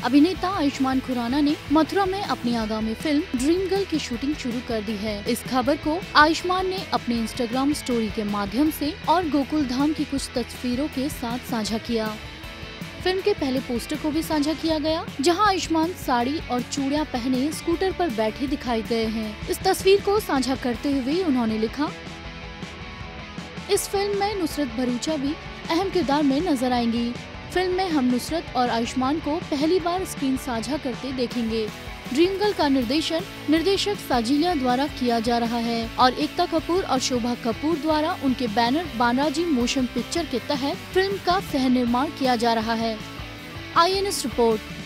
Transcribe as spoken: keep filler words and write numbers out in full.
अभिनेता आयुष्मान खुराना ने मथुरा में अपनी आगामी फिल्म ड्रीम गर्ल की शूटिंग शुरू कर दी है। इस खबर को आयुष्मान ने अपने इंस्टाग्राम स्टोरी के माध्यम से और गोकुल धाम की कुछ तस्वीरों के साथ साझा किया। फिल्म के पहले पोस्टर को भी साझा किया गया, जहां आयुष्मान साड़ी और चूड़ियां पहने स्कूटर पर बैठे दिखाई गए हैं। इस तस्वीर को साझा करते हुए उन्होंने लिखा, इस फिल्म में नुसरत भरूचा भी अहम किरदार में नजर आएंगी। फिल्म में हम नुसरत और आयुष्मान को पहली बार स्क्रीन साझा करते देखेंगे। ड्रीम गर्ल का निर्देशन निर्देशक साजिलिया द्वारा किया जा रहा है और एकता कपूर और शोभा कपूर द्वारा उनके बैनर बालाजी मोशन पिक्चर के तहत फिल्म का सह निर्माण किया जा रहा है। I N S report.